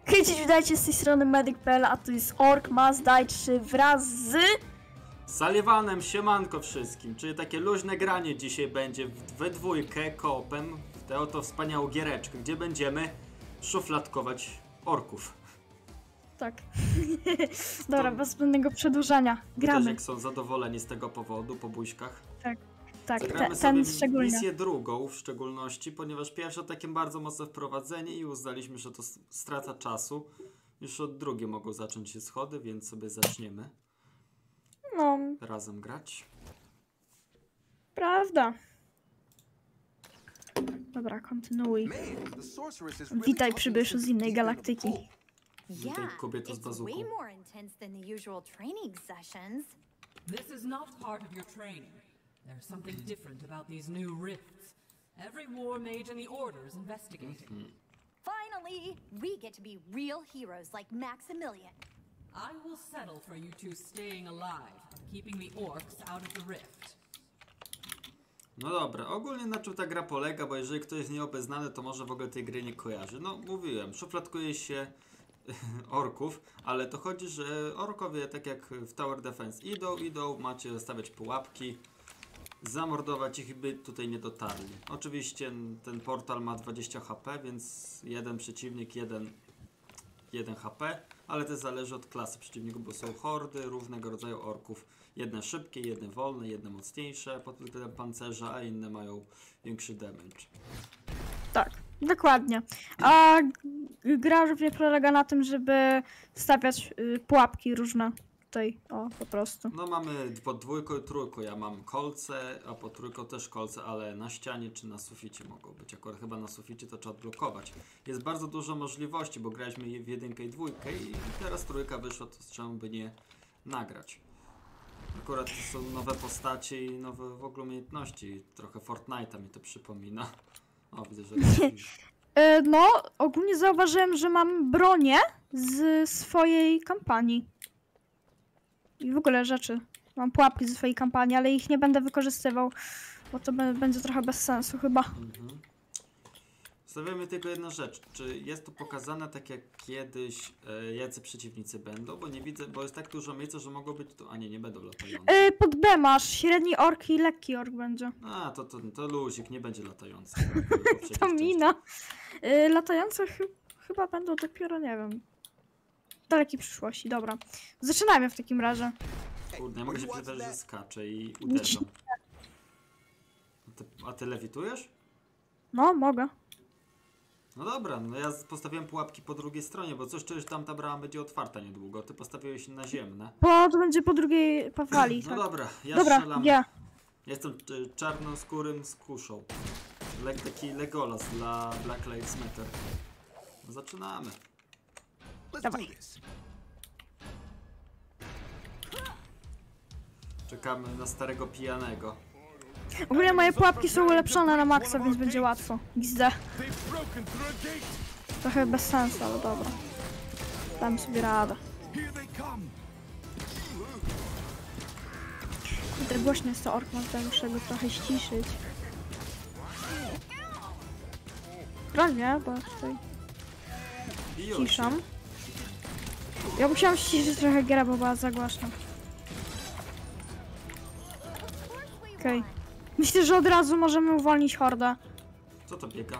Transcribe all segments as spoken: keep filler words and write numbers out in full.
Hej, cześć, witajcie z tej strony Medic kropka p l, a to jest Ork Must Die trzy wraz z... Sullivanem, siemanko wszystkim, czyli takie luźne granie dzisiaj będzie we dwójkę koopem w tę oto wspaniałą giereczkę, gdzie będziemy szufladkować orków. Tak. Dobra, to... bez zbędnego przedłużania. Gramy. Też jak są zadowoleni z tego powodu po buźkach. Tak, tak, Zagramy te, ten sobie szczególnie. misję drugą w szczególności, ponieważ pierwsze takie bardzo mocne wprowadzenie i uznaliśmy, że to strata czasu. Już od drugiej mogą zacząć się schody, więc sobie zaczniemy. No. Razem grać. Prawda. Dobra, kontynuuj. Witaj, przybyszu z innej galaktyki. Witaj, kobieto z bazuką. This is not part of your training. There's something different about these new rifts. Every war mage in the Order is investigating. Finally, we get to be real heroes like Maximilian. I will settle for you two staying alive, keeping the orcs out of the rift. No dobra, ogólnie na czym ta gra polega, bo jeżeli ktoś jest nieobeznany, to może w ogóle tej gry nie kojarzy. No mówiłem, szufladkuje się orków, ale to chodzi, że orkowie tak jak w Tower Defense idą, idą, macie stawiać pułapki, zamordować ich, by tutaj nie dotarli. Oczywiście ten portal ma dwadzieścia H P, więc jeden przeciwnik, jeden, jeden H P, ale to zależy od klasy przeciwników, bo są hordy różnego rodzaju orków. Jedne szybkie, jedne wolne, jedne mocniejsze pod względem pancerza, a inne mają większy damage. Tak, dokładnie. A gra również polega na tym, żeby stawiać y, pułapki różne. Tutaj, o, po prostu. No mamy pod dwójką i trójką, ja mam kolce, a pod trójką też kolce, ale na ścianie czy na suficie mogą być. Akurat chyba na suficie to trzeba odblokować. Jest bardzo dużo możliwości, bo graliśmy w jedynkę i dwójkę i teraz trójka wyszła, to czemu by nie nagrać. Akurat to są nowe postacie i nowe w ogóle umiejętności. Trochę Fortnite'a mi to przypomina. O, widzę, że... y, no, ogólnie zauważyłem, że mam bronię z swojej kampanii. I w ogóle rzeczy. Mam pułapki ze swojej kampanii, ale ich nie będę wykorzystywał, bo to będzie trochę bez sensu chyba. Mhm. Stawiamy tylko jedną rzecz. Czy jest tu pokazane tak jak kiedyś, e, jacy przeciwnicy będą? Bo nie widzę, bo jest tak dużo miejsca, że mogą być tu... A nie, nie będą latające. Yy, pod B masz średni ork i lekki ork będzie. A, to, to, to luzik, nie będzie latający. To mina. Yy, latające ch chyba będą dopiero, nie wiem, w dalekiej przyszłości. Dobra. Zaczynajmy w takim razie. Kurde, ja mogę się przyznać, że skaczę i uderzam. A ty, a ty lewitujesz? No, mogę. No dobra, no ja postawiłem pułapki po drugiej stronie, bo coś czuję, że tam ta brama będzie otwarta niedługo. Ty postawiłeś naziemne. Bo to będzie po drugiej powali. No tak. dobra, ja Dobra, strzelam. ja. Jestem y, czarnoskórym z kuszą. Le taki Legolas dla Black Lives Matter. No, zaczynamy. Dawaj. Czekamy na starego pijanego. Ogólnie moje pułapki są ulepszone na maksa, więc będzie łatwo. X D. Trochę bez sensu, ale dobra. Dam sobie radę. Kurde, głośno jest to ork, muszę go trochę ściszyć. Prawie, bo tutaj ciszam. Ja musiałam ściszyć trochę grę, bo była za głośna. Okej. Okay. Myślę, że od razu możemy uwolnić hordę. Co to biega?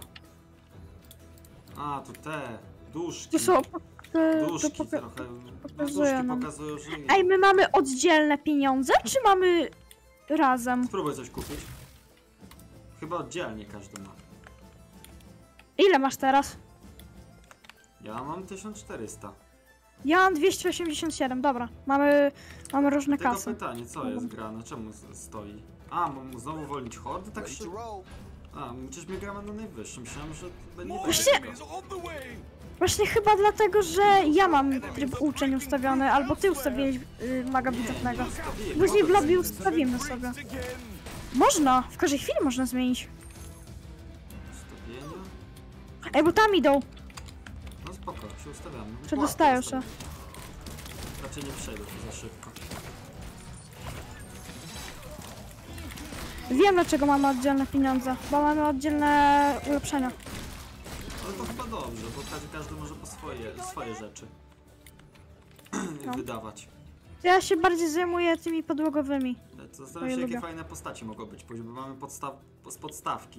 A, to te duszki. To są... Te, duszki to poka trochę. pokazują Duszki nam. pokazują, że... Ej, my mamy oddzielne pieniądze, czy mamy razem? Spróbuj coś kupić. Chyba oddzielnie każdy ma. Ile masz teraz? Ja mam tysiąc czterysta. Ja mam dwieście osiemdziesiąt siedem, dobra. Mamy, mamy różne Tylko kasy. pytanie, co jest grane? Czemu stoi? A, mam znowu wolnić hordy? Tak się... A, przecież my gramy na najwyższym. Myślałem, że będzie Właśnie... Właśnie chyba dlatego, że ja mam tryb uczeń ustawiony, albo ty ustawiłeś yy, maga bitewnego. Później w lobby ustawimy sobie. Można! W każdej chwili można zmienić. Ustawienia? Ej, bo tam idą! No spoko, się ustawiamy. Przedostają się. Raczej nie przejdę to za szybko. Wiem, dlaczego mamy oddzielne pieniądze, bo mamy oddzielne ulepszenia. Ale to chyba dobrze, bo każdy, każdy może po swoje, swoje rzeczy No. wydawać. Ja się bardziej zajmuję tymi podłogowymi. Zastanawiam ja się, jakie lubię. fajne postacie mogą być, bo mamy podstaw, z podstawki.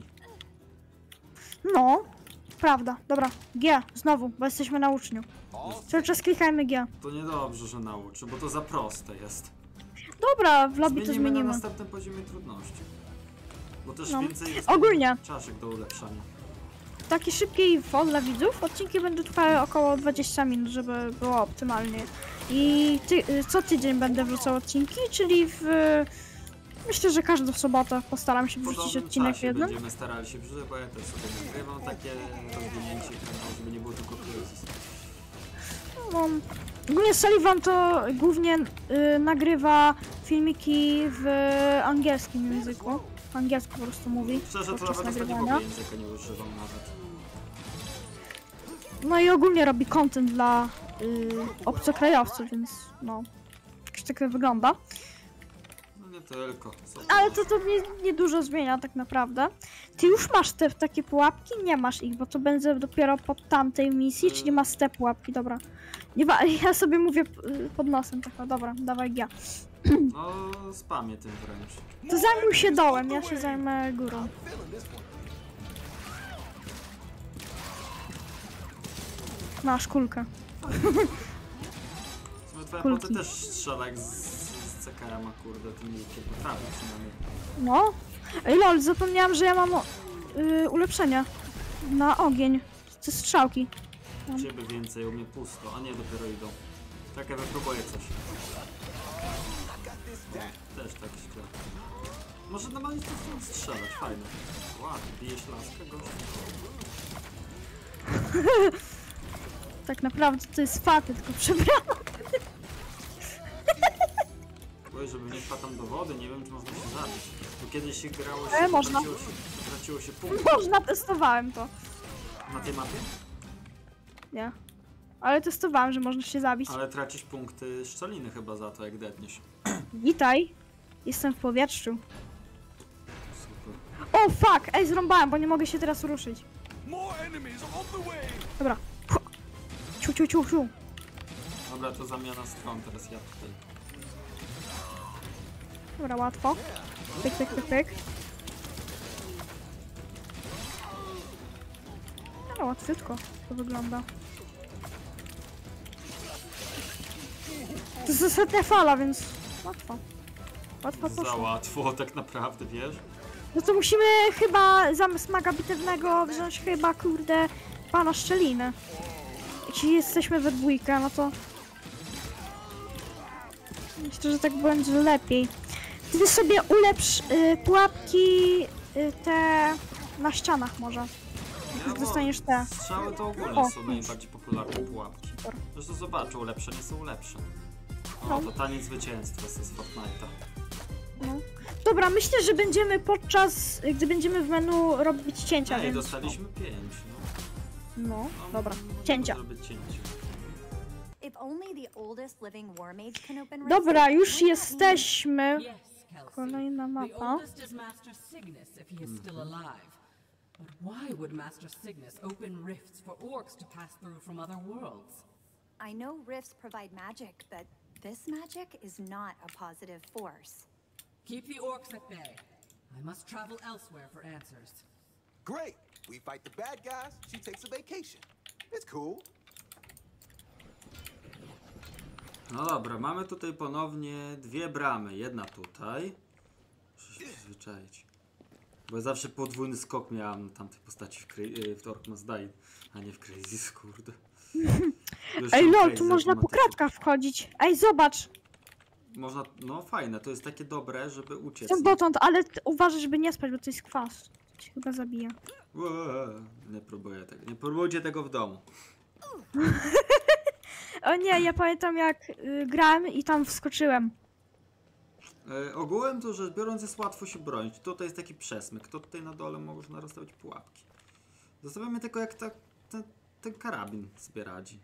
No, prawda. Dobra, G, znowu, bo jesteśmy na uczniu. Cały czas klikajmy G. To niedobrze, że nauczy, bo to za proste jest. Dobra, w lobby to Zmienimy na zmienimy. następnym poziomie trudności. Bo też No. więcej jest Ogólnie. czaszek do ulepszania. Taki szybki info dla widzów. Odcinki będą trwały około dwadzieścia minut, żeby było optymalnie. I ty, co tydzień będę wrzucał odcinki, czyli w... Myślę, że każdą sobotę postaram się W wrzucić podobnym odcinek czasie jeden. będziemy starali się wrzucać, bo ja też sobie nagrywam takie rozwinięcie kanału, żeby nie było tylko kryzys. No, ogólnie Sullivan to głównie y, nagrywa filmiki w angielskim języku. Po angielsku po prostu mówi Szczerze, to podczas nawet ostatniego nagrywania. języka nie używam nawet. No i ogólnie robi content dla y, obcokrajowców, więc no, jakoś tak to wygląda. No nie tylko. Co Ale to to nie, nie dużo zmienia tak naprawdę. Ty już masz te takie pułapki? Nie masz ich, bo to będzie dopiero pod tamtej misji, czyli masz te pułapki, dobra. Nie ma, ja sobie mówię y, pod nosem, taka, dobra, dawaj ja. No, spamię tym wręcz. To zajmuj się dołem, ja się zajmę górą. Masz kulkę. W sumie twoja Kulki. poty też strzela jak z, z C K M-a, kurde, tym łukiem potrafi przynajmniej. No. Ej lol, zapomniałam, że ja mam y, ulepszenia na ogień. Te strzałki. U ciebie więcej, u mnie pusto, a nie, dopiero idą. Czekaj, wypróbuję coś. Też tak źle. Może normalnie to chcą strzelać, fajne. Ładnie, bijesz laskę, gościu. Tak naprawdę to jest faty, tylko przebrana. Boję, żeby nie wpadł tam do wody, nie wiem, czy można się zabić. Bo kiedyś się grało się, E, można. traciło się, traciło się punkt Można, testowałem to. na tej mapie, Nie. Ale testowałem, że można się zabić. ale tracisz punkty szczeliny chyba za to, jak dedniesz. Witaj. Jestem w powietrzu. Super. O fuck! Ej, zrąbałem, bo nie mogę się teraz ruszyć. Dobra. Ciu, ciu, ciu, ciu. Dobra, to zamiana stron, teraz ja tutaj. Dobra, łatwo. Pyk, pyk, pyk, pyk. Ale łatwiutko to wygląda. To jest ostatnia fala, więc łatwo. Łatwo Za poszło. łatwo, tak naprawdę, wiesz? No to musimy chyba zamiast maga bitewnego wziąć chyba, kurde, pana szczeliny. Jeśli jesteśmy we dwójkę, no to... Myślę, że tak będzie lepiej. Ty sobie ulepsz y, pułapki y, te na ścianach może. Ja Dostaniesz bo te. Strzały to ogólnie O. są najbardziej popularne pułapki. Super. Zresztą zobaczę, ulepszenie są lepsze. O, No. to taniec zwycięstwa z Fortnite'a. No. Dobra, myślę, że będziemy podczas, gdy będziemy w menu robić cięcia, Ej, więc... dostaliśmy pięć, no. No, no dobra, możemy cięcia. zrobić cięcie. If only the oldest living war mage can open rifts, Dobra, już wouldn't that mean- jesteśmy. Yes, Kelsey. Kolejna The mapa. oldest is Master Cygnus if he is still alive. But why would Master Cygnus open rifts for orcs to pass through from other worlds? I know rifts provide magic, but this magic is not a positive force. Keep the orcs at bay. I must travel elsewhere for answers. Great. We fight the bad guys, she takes a vacation. It's cool. No dobra, mamy tutaj ponownie dwie bramy. Jedna tutaj. Muszę się przyzwyczaić. Bo ja zawsze podwójny skok miałam na tamtej postaci w, Cra- w Tork Must Die, a nie w Crazy, kurde. Już Ej tam lol, Crazy tu można po automatycznie. kratkach wchodzić. Ej, zobacz. Można, no fajne, to jest takie dobre, żeby uciec. Jestem dotąd, ale t- uważaj, żeby nie spać, bo to jest kwas. To cię chyba zabije. Ue, nie próbuję tego, nie próbujcie tego w domu. O nie, ja pamiętam jak y, grałem i tam wskoczyłem. E, ogółem to rzecz biorąc jest łatwo się bronić. Tutaj jest taki przesmyk, to tutaj na dole można rozstawić pułapki. Zostawiamy tylko jak ta, ten, ten karabin sobie radzi.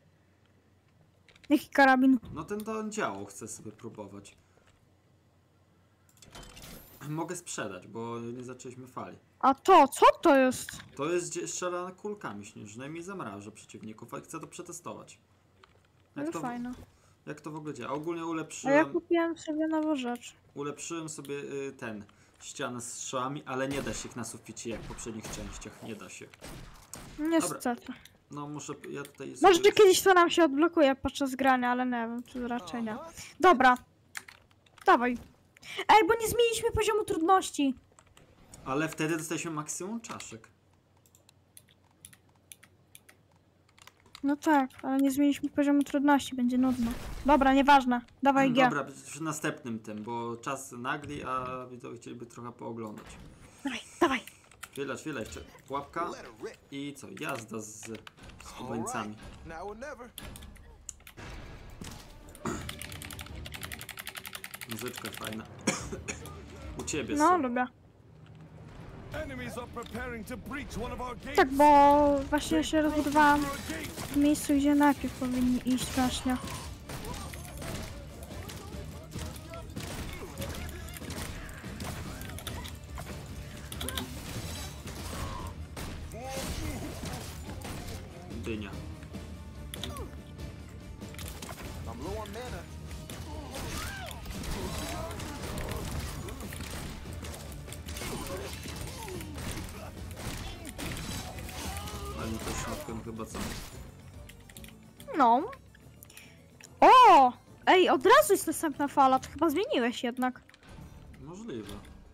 Jaki karabin? No ten to działo chcę sobie próbować. Mogę sprzedać, bo nie zaczęliśmy fali. A to, co to jest? To jest gdzie strzela kulkami śnieżnymi i zamraża przeciwników, a chcę to przetestować. Jak Ale to, fajne. jak to w ogóle działa? Ogólnie A ja ulepszyłem, kupiłem sobie nową rzecz. ulepszyłem sobie y, ten ścianę z strzałami, ale nie da się ich na suficie jak w poprzednich częściach. Nie da się. Niestety. No muszę, ja tutaj... Może sobie- kiedyś to nam się odblokuje podczas grania, ale nie wiem, czy raczej nie. Dobra. Dawaj. Ej, bo nie zmieniliśmy poziomu trudności. Ale wtedy dostaliśmy maksimum czaszek. No tak, ale nie zmieniliśmy poziomu trudności, będzie nudno. Dobra, nieważne. Dawaj G. Dobra, przy następnym tym, bo czas nagli, a widzowie chcieliby trochę pooglądać. Dawaj, dawaj. Chwila, chwila, jeszcze pułapka Let her rip. i co? Jazda z All skubańcami. right. Now or never. Muzyczka fajna. U ciebie No, są. lubię. Enemies are preparing to breach one of our gates. Tak, bo właśnie się rozbudowałam w miejscu, gdzie najpierw powinni iść właśnie. Dynia. I'm low on mana. Ale nie to środkiem chyba co? No. O! Ej, od razu jest następna fala, to chyba zmieniłeś jednak. Możliwe.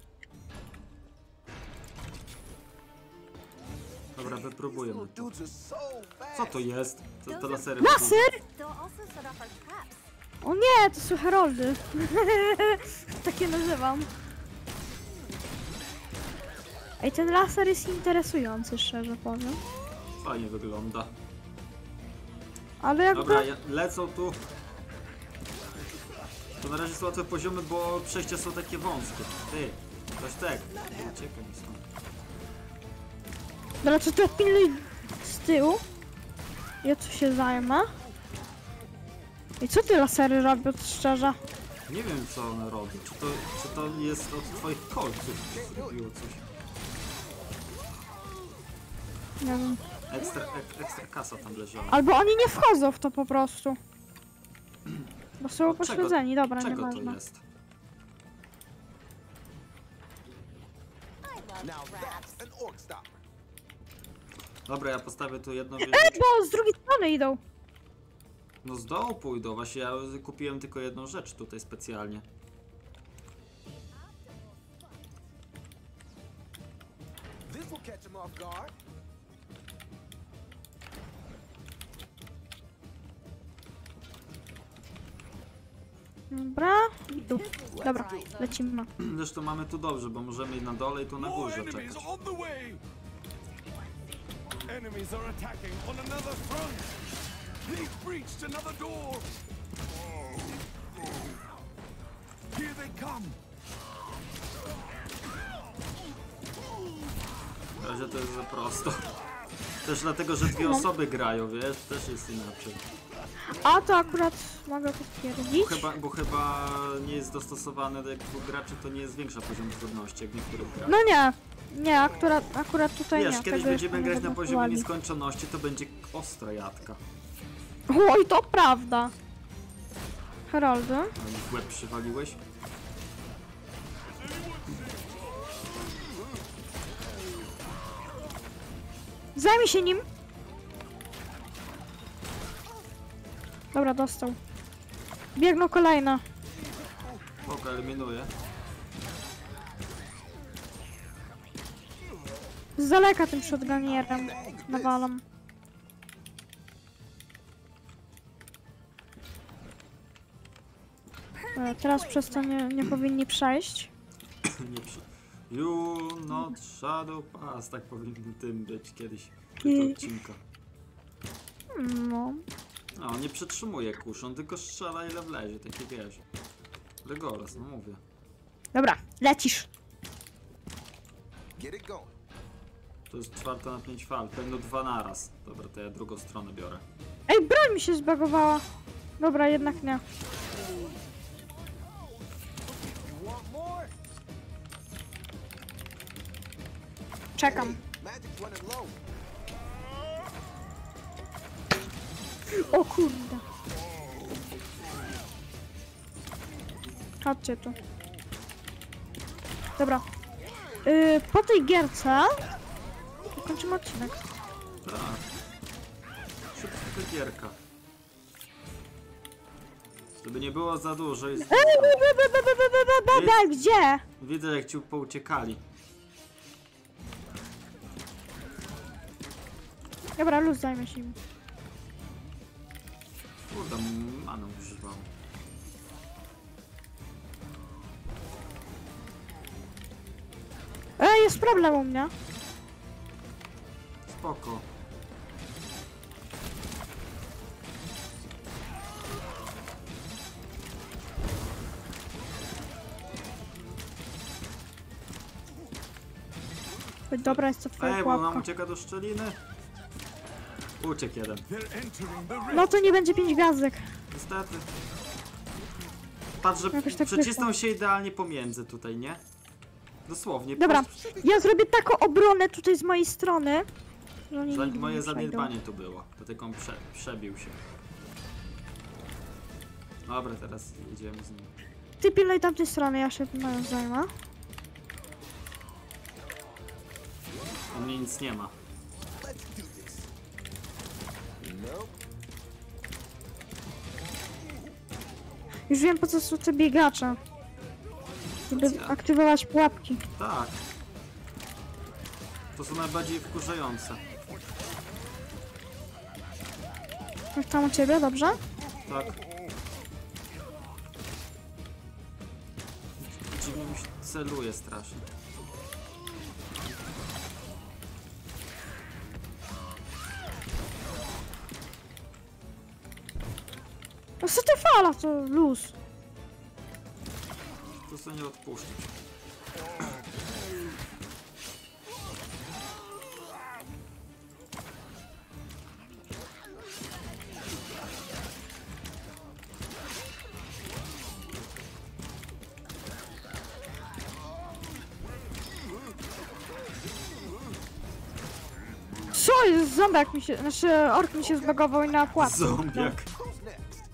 Dobra, wypróbujemy Little to. dudes are so fast. Co to jest? To, to lasery. Laser? They'll also set off our traps. O nie, to są heroldy. Takie nazywam. Ej, ten laser jest interesujący, szczerze powiem. Fajnie wygląda. Ale jakby... Dobra, ja, lecą tu. To na razie są łatwe poziomy, bo przejścia są takie wąskie. Ty, coś tak. Uciekaj mi stąd. Dobra, czy to pilnuj z tyłu? Ja tu się zajmę. I co ty lasery robią, szczerze? Nie wiem co one robią. Czy to, czy to jest od twoich kolców zrobiło coś? Nie wiem. Ekstra, ek, ekstra kasa tam leżała. Albo oni nie wchodzą w to po prostu. Bo są Od czego- pośledzeni, dobra, Czego to nieważne. jest? Now that's an orc stopper. Dobra, ja postawię tu jedną Ej, wieżyczkę. bo z drugiej strony idą. No z dołu pójdą. Właśnie ja kupiłem tylko jedną rzecz tutaj specjalnie. This will catch him off guard. Dobra, i tu. Dobra, lecimy. Zresztą mamy tu dobrze, bo możemy i na dole i tu na More górze enemies czekać. on the way. Enemies are attacking on another front. They've breached another door. Here they come. Na razie to jest za prosto. Też dlatego, że dwie osoby grają, wiesz? Też jest inaczej. A to akurat mogę potwierdzić. Chyba, bo chyba nie jest dostosowane do jak dwóch graczy, to nie zwiększa poziom trudności jak w niektórych grach. No nie, nie, akurat, akurat tutaj Wiesz, nie. kiedyś tego będziemy jeszcze nie grać na poziomie zablokowali. nieskończoności, to będzie ostra jadka. Oj, to prawda. Heroldy. No i w łeb przywaliłeś? Zajmij się nim. Dobra, dostał. Biegną kolejne. Spoko, eliminuję. Z daleka tym shotgunierem nawalam. E, Teraz przez to nie, nie powinni przejść. Nie przy... You not shadow pass, tak powinno tym być kiedyś. I- Do odcinka. No. No, on nie przetrzymuje kusz, on tylko strzela ile wlezie, takie wiesz. Legolas, no mówię. Dobra, lecisz. Get it going. To jest czwarta na pięć fal, pewno dwa naraz. Dobra, to ja drugą stronę biorę. Ej, broń mi się zbagowała. Dobra, jednak nie. You want more? czekam. Magic's running low. O kurde. Chodźcie tu. Dobra. Yy, po tej gierce kończymy odcinek. Tak. Szybka gierka. Żeby nie było za dużo. Jest... Ej, be, be, be, be, be, be, be, be, be, gdzie? Widzę, jak ci pouciekali. Dobra, luz zajmę się im. Kurde, maną używam. Ej, jest problem u mnie. Spoko. Dobra, jest to twoja Ej, bo nam pułapka. ucieka do szczeliny. Uciekł jeden. They're entering the rift. No to nie będzie pięć gwiazdek. Niestety. Patrz, że Jakoś tak przycisnął wyszło. się idealnie pomiędzy tutaj, nie? Dosłownie. Dobra, po prostu ja zrobię taką obronę tutaj z mojej strony. Że oni Za, nigdy moje nie przejdą. zaniedbanie tu było. Dlatego on prze, przebił się. Dobra, teraz jedziemy z nim. Ty pilnuj tamtej strony, ja się moją zajmę. U mnie nic nie ma. Let's do this. Nope. Już wiem, po co są te biegacze. Żeby aktywować pułapki. Tak. To są najbardziej wkurzające. Jak tam u ciebie, dobrze? Tak. Dziwnie mi się celuje strasznie. No co ty fala, to luz. Po prostu nie odpuszczać. Co jest? Zombiak mi się, znaczy ork mi się zbagował i na pułapkę. Zombiak. Who's next?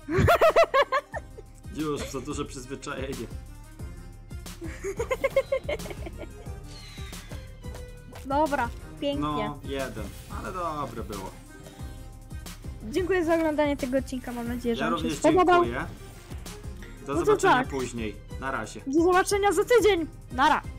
Już, za duże przyzwyczajenie. Dobra, pięknie. No, jeden. Ale dobre było. Dziękuję za oglądanie tego odcinka, mam nadzieję, że Ja wam się również spodobał. dziękuję. Do No to zobaczenia tak. później. Na razie. Do zobaczenia za tydzień. Nara.